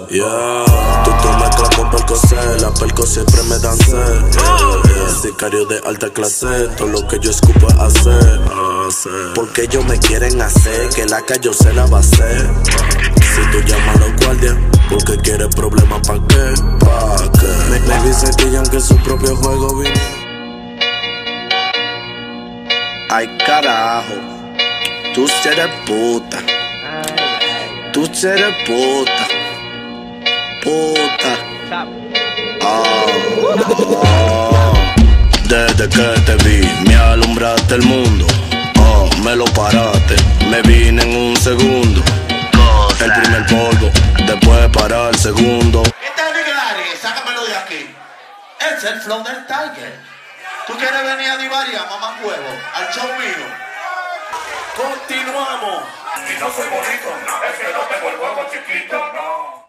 Yeah, tú mezclas con Percocet, la Perco siempre me dan sed. Sicario de alta clase, todo lo que yo escupo es hacer. Porque ellos me quieren hacer, que la calle se la va a hacer. Si tú llamas a los guardias, porque quieres problemas, ¿pa' qué? ¿Pa' qué? Me dicen que ya que su propio juego vino. Ay carajo, tú eres puta. Tú eres puta. Puta. Desde que te vi, me alumbraste el mundo. Me lo paraste, me vine en un segundo. El primer polvo, después para el segundo. Este es Miguel Arias, sácamelo de aquí. Es el flow del Tiger. ¿Tú quieres venir a Divaria, mamá huevo, al show mío? Continuamos. Y no soy bonito, es que no tengo el huevo chiquito, no.